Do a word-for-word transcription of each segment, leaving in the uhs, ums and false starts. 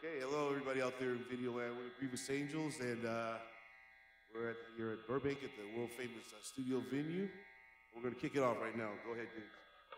Okay, hello everybody out there in video land. We're Grievous Angels, and uh, we're at, here at Burbank at the world famous uh, studio venue. We're going to kick it off right now. Go ahead, dude.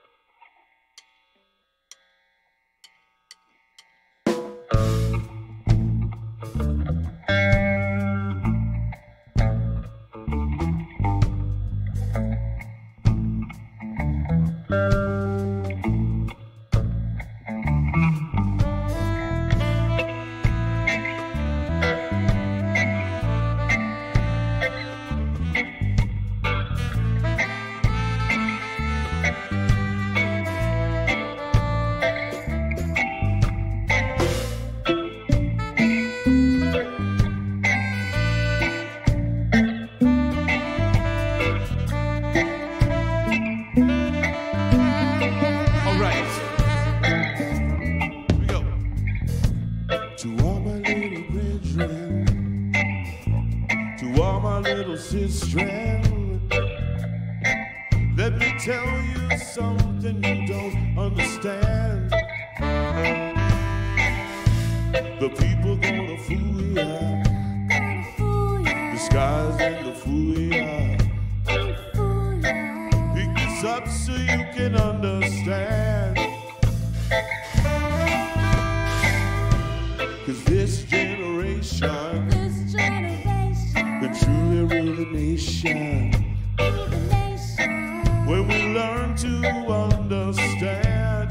Let me tell you something you don't understand. The people gonna fool ya, disguising the fool ya. Pick this up so you can understand. Cause this generation, this generation can truly rule the nation. When we learn to understand,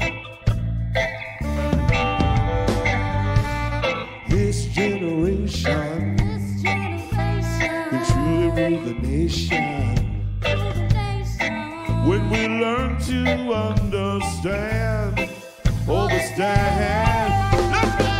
this generation, this generation can truly rule the nation. When we learn to understand, overstand. Let's go!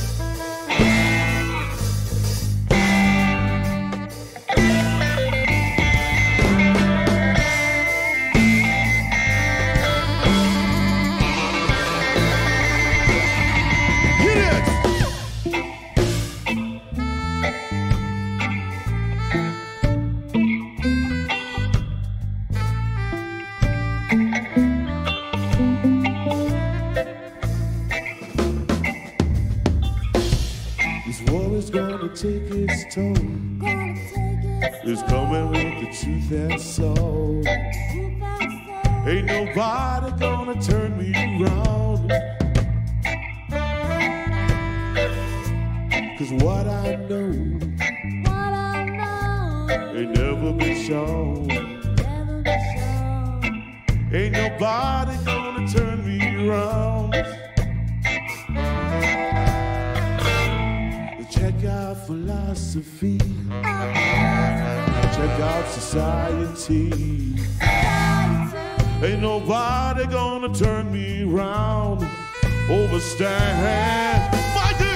Take its toll. It's coming with the truth and soul. Ain't nobody gonna turn me around. Cause what I know, what I know ain't never been shown. Never been shown. Ain't nobody gonna turn me around. Check out philosophy, check out society. Ain't nobody gonna turn me around, overstand. My dear.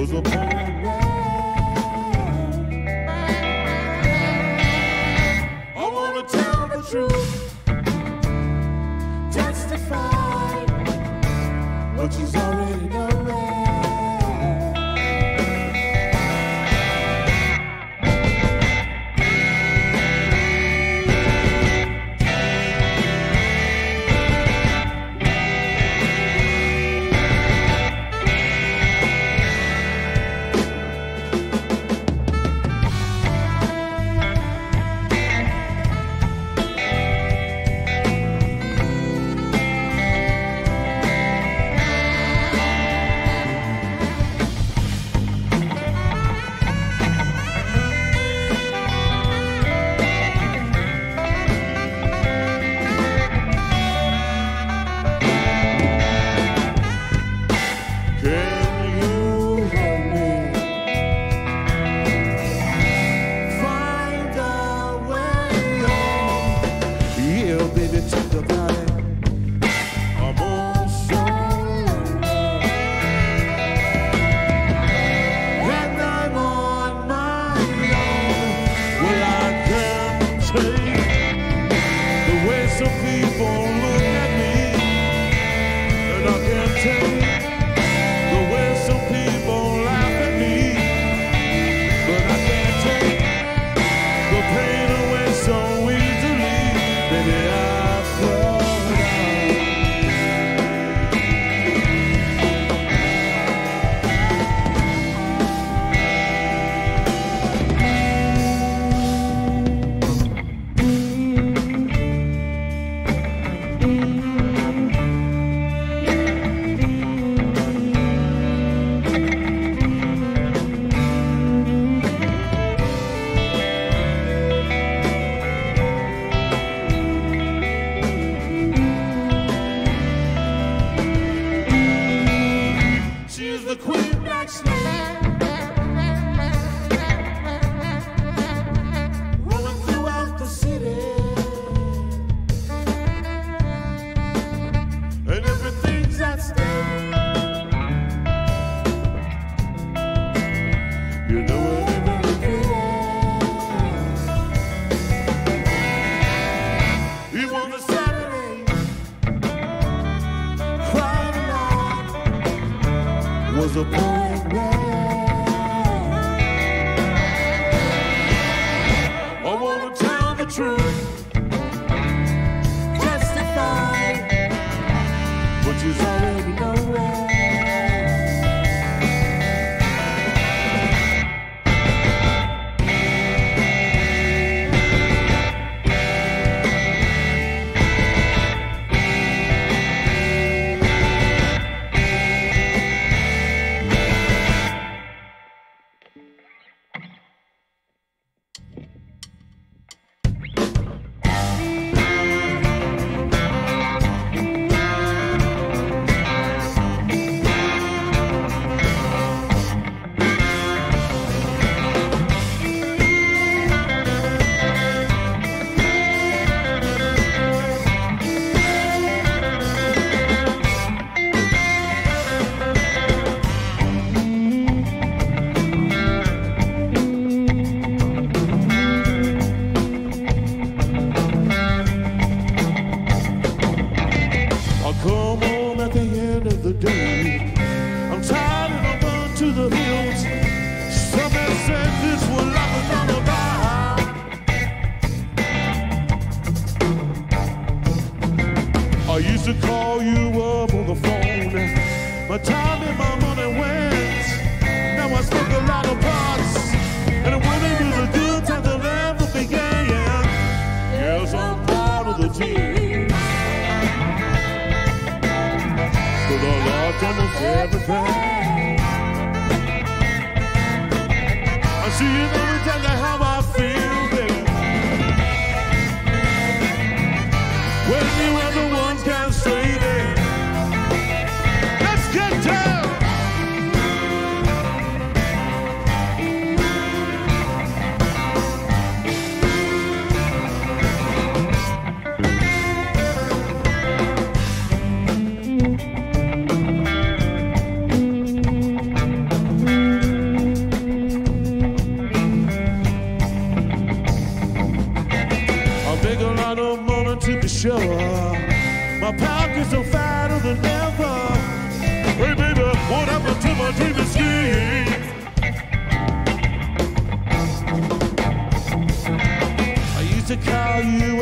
was a poem. I wanna tell the truth, testify what you already know.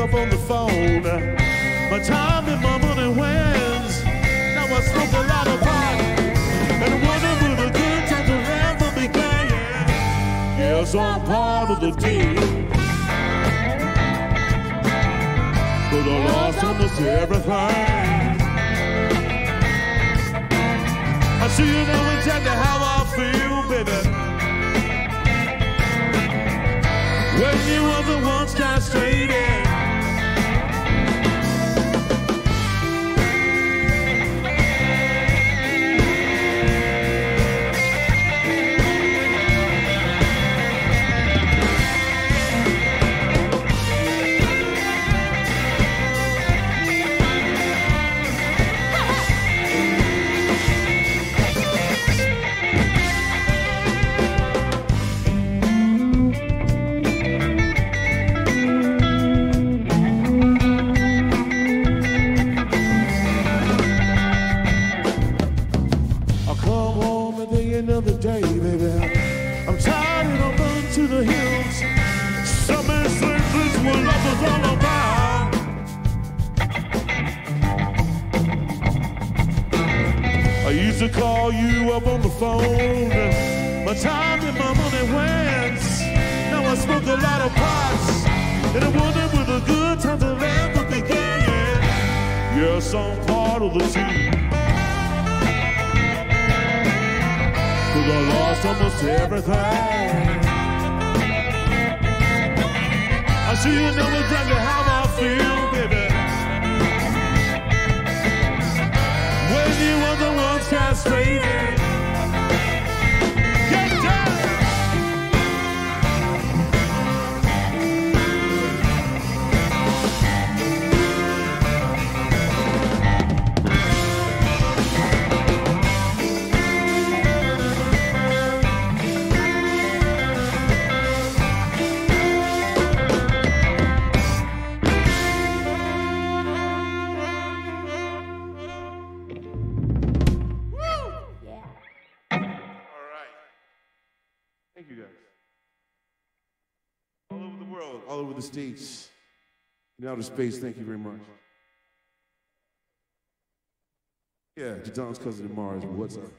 up on the phone. My time and my money wins. Now I smoke a lot of pot, and I wonder will the good times will ever begin. Yes, I'm part of the team, but I lost almost everything. I see you know exactly how I feel, baby. When you were the ones castrated. Another day, baby. I'm tired and I'm running to the hills. Summer sleepless, what love is all about. I used to call you up on the phone. My time and my money wins. Now I smoke a lot of pots, and I wonder will the good times will ever begin. Yes, I'm part of the team, I lost almost everything. I see you know exactly how I feel, baby. When you were the ones castrated. Get down! Thank you guys. All over the world, all over the states, in outer space, thank you very much. Yeah, Jadon's cousin in Mars, but what's up?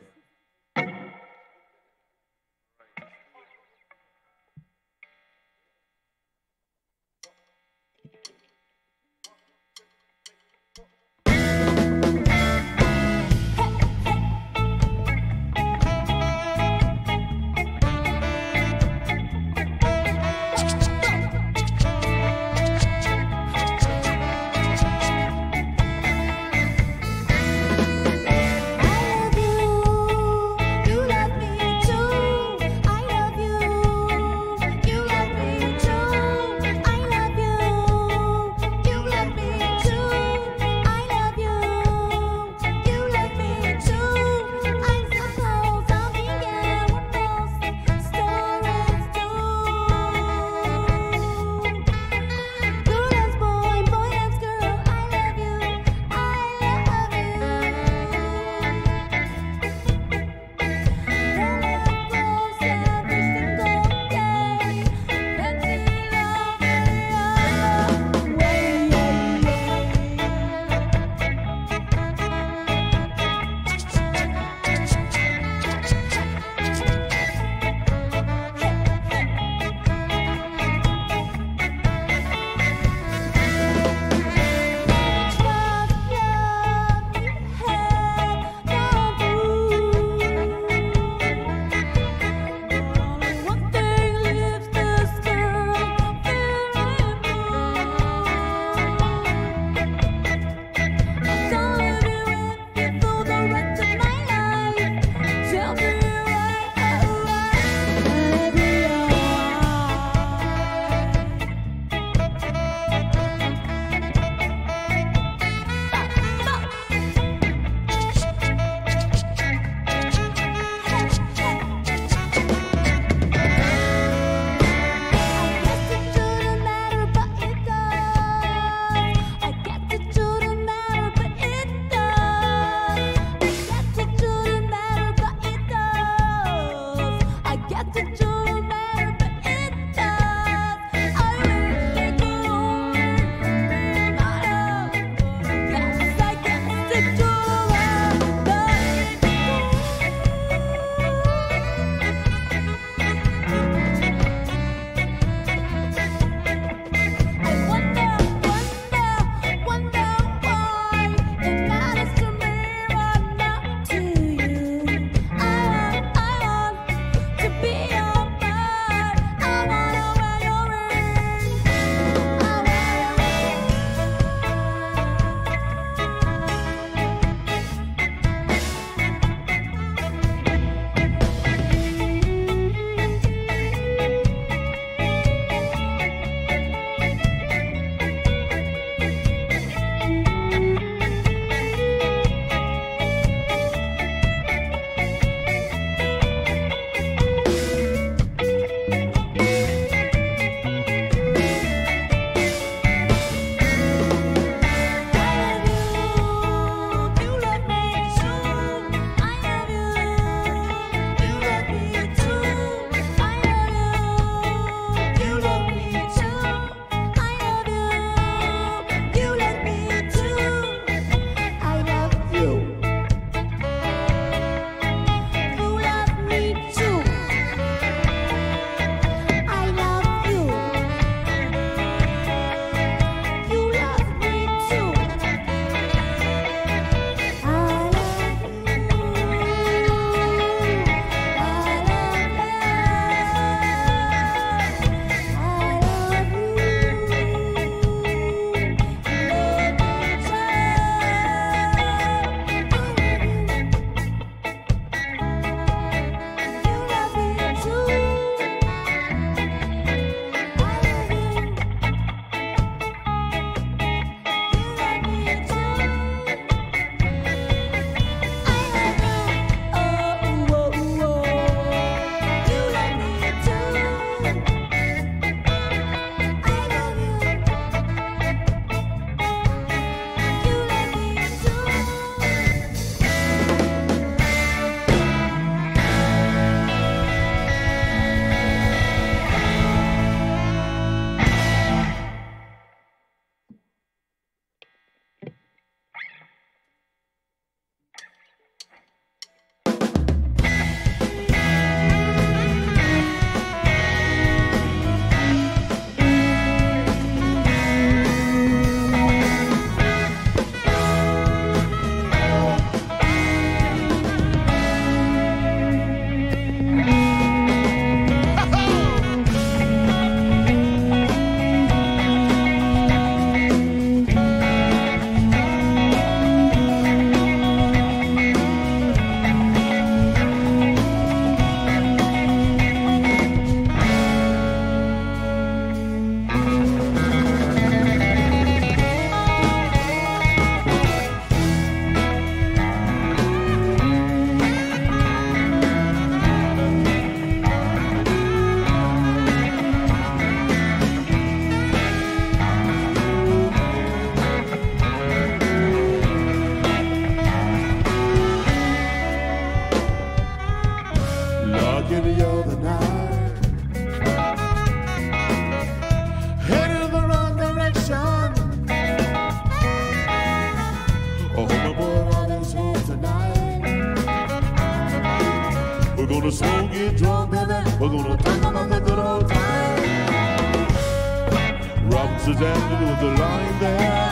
gonna smoke, get drunk, baby. We're gonna talk about the good old times. Robinson's Avenue was a line there.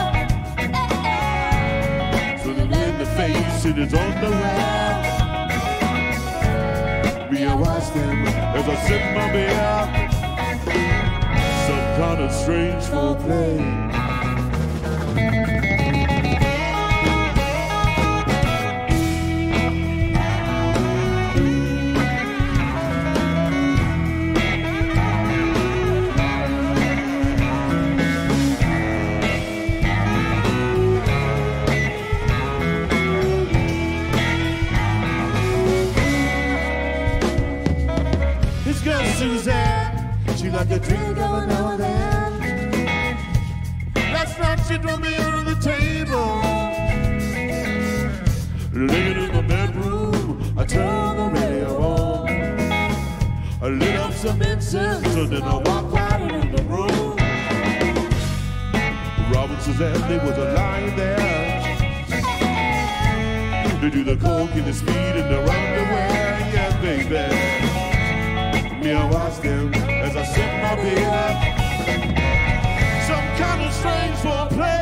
Swinging in the face, it is on the way. Me, I watch them as I sip my beer. Some kind of strange foreplay. She like a drink every now and then. Last night she drove me under the table. Laying in my bedroom, I turned the radio on. I lit up some incense and then I walked right in the room. Robinson's Avenue was a line there. They do the coke and the speed and the underwear, yeah baby. Me, I watch them as I sip my beer. Some kind of strange foreplay.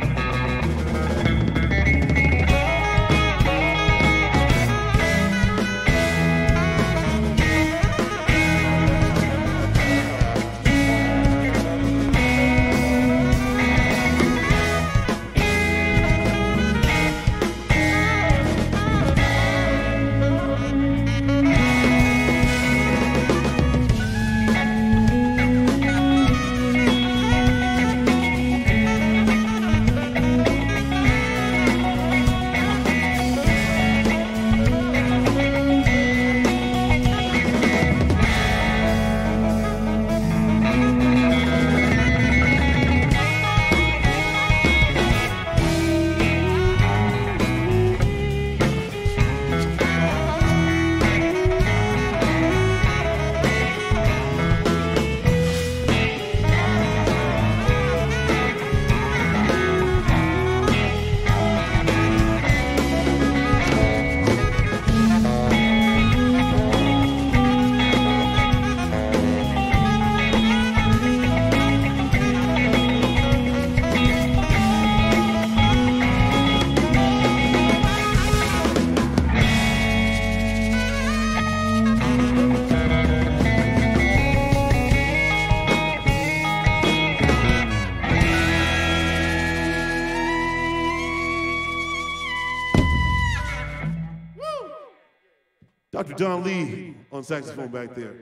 Doctor Don Lee on saxophone back there.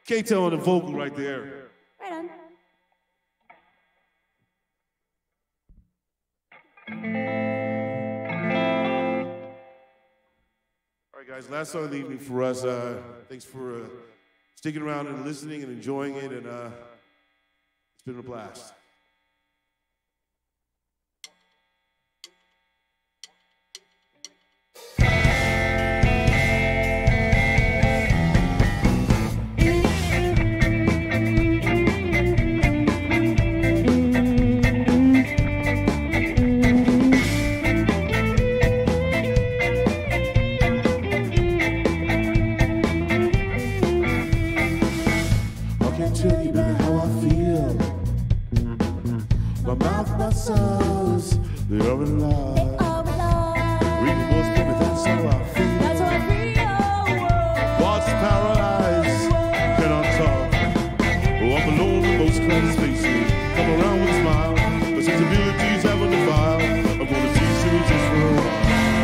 Kato on the vocal right there. Right on. All right, guys, last song of the evening for us. Uh, thanks for uh, sticking around and listening and enjoying it, and uh, it's been a blast. They are alive. They are alive. We can both feel it, that's how I feel. That's how I feel. Watch paralyzed, cannot talk. Oh, I'm alone in most crowded spaces. Come around with a smile, but sensibilities haven't defiled. I'm gonna teach you just for a while.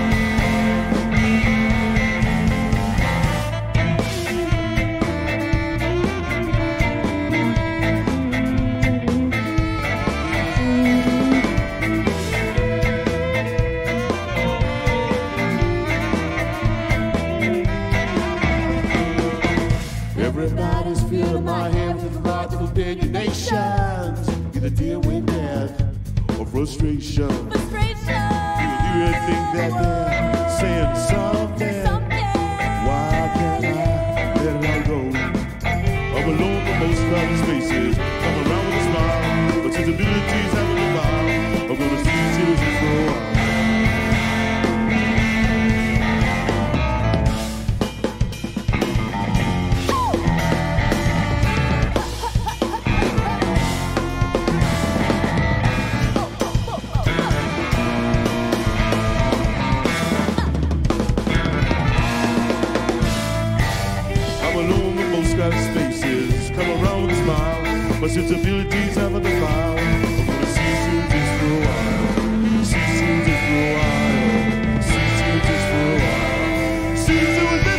Everybody's feeling my hand with the rod of opinionations. Either deal with death or frustration. Frustration. You hear think that they're saying something. something. Why can't I let it all go? I'm alone in most crowded spaces. Come around with a smile, but sensibilities haven't evolved. I'm gonna see children for a while. Spaces, come around with a smile, but sensibilities haven't defiled. I'm gonna see you just for a while. See you just for a while. See you just for a while. See you just for a while.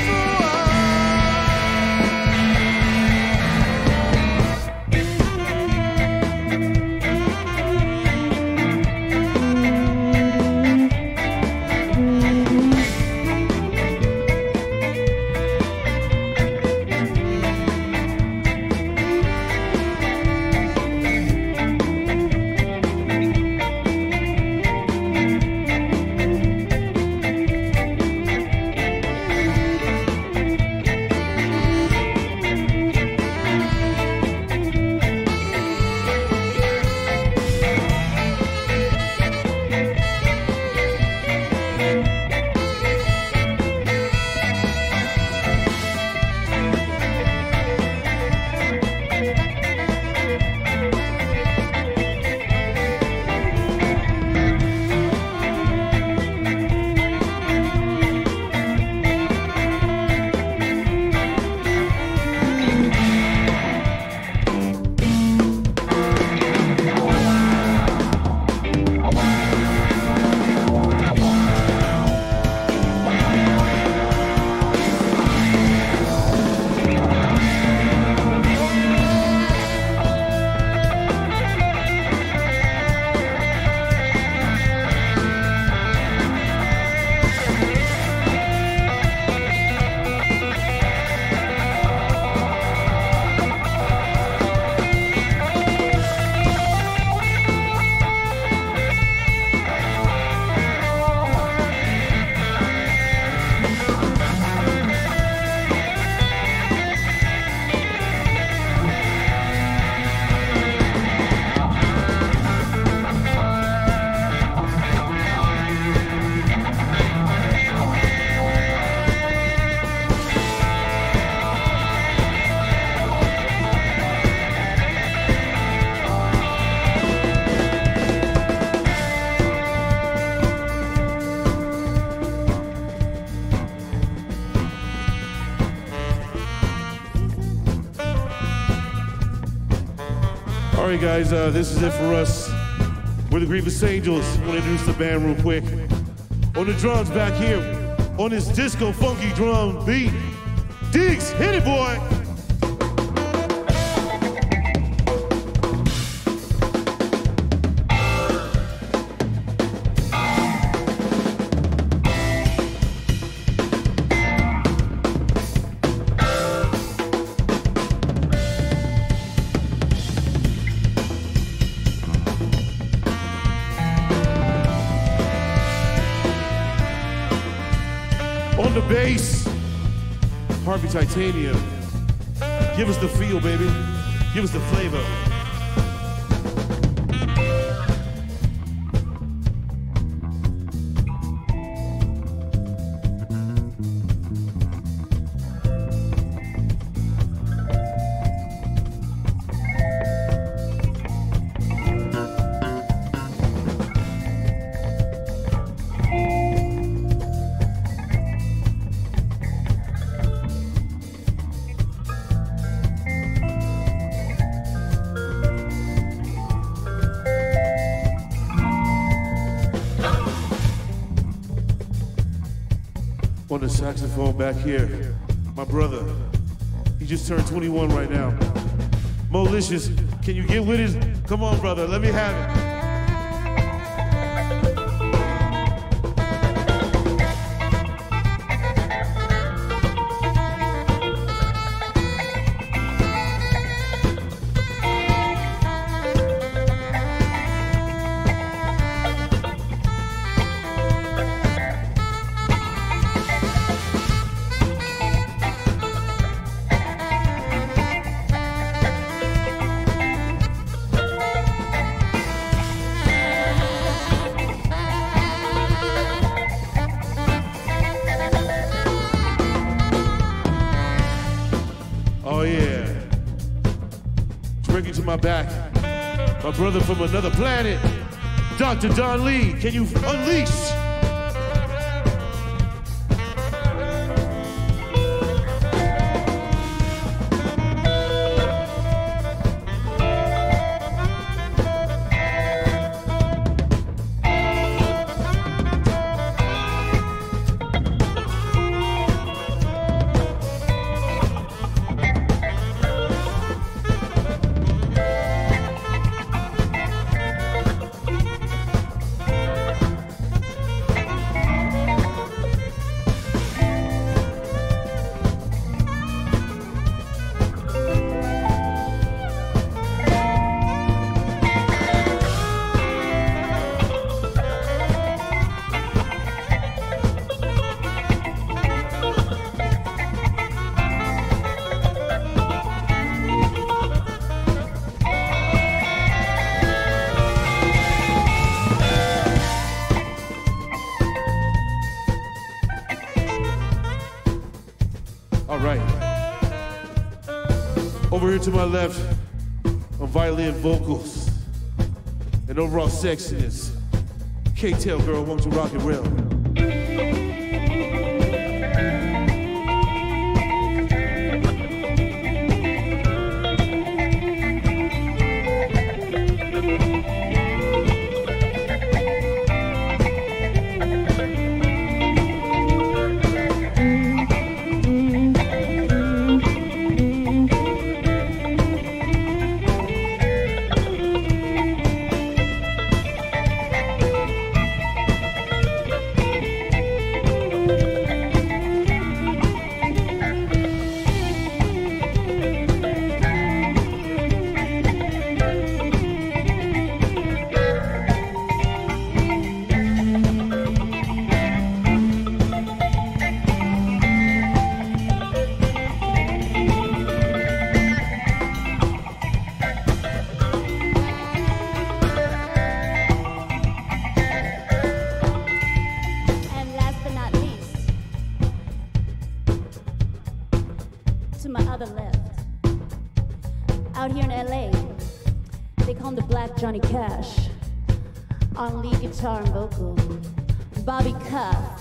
All right, guys, uh, this is it for us. We're the Grievous Angels. I want to introduce the band real quick. On the drums back here, on this disco funky drum beat, Diggs, hit it, boy. On the bass, Harvey Titanium. Give us the feel, baby. Give us the flavor. On the saxophone back here, my brother. He just turned twenty-one right now. Molicious, can you get with it? Come on, brother, let me have it. Oh yeah, drinking to my back, my brother from another planet, Doctor Don Lee, can you unleash? All right. Over here to my left, on violin vocals and overall sexiness, K-Tail girl, won't you rock and roll? To my other left, out here in L A, they call him the Black Johnny Cash. On lead guitar and vocal, Bobby Cuff.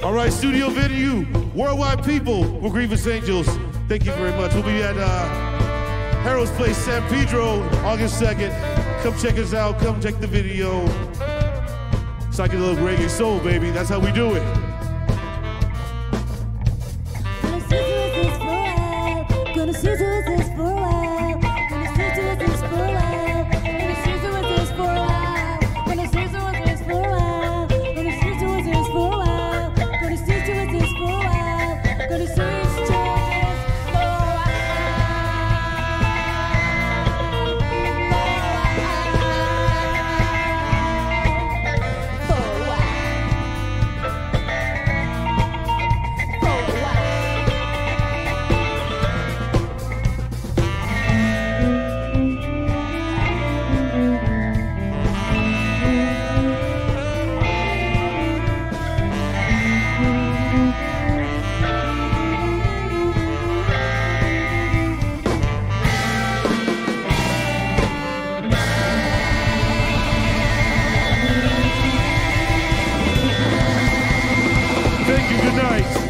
All right, studio venue, worldwide people with Grievous Angels. Thank you very much. We'll be at uh, Harold's Place, San Pedro, August second. Come check us out. Come check the video. Psychedelic reggae soul, baby. That's how we do it. Gonna see to this for a while. Gonna see to this for a while. Gonna see to this for a while. Gonna see to this for a while. Gonna see to this for a while. Gonna see to this for a while. Gonna see to this for a while. Thank you, good night.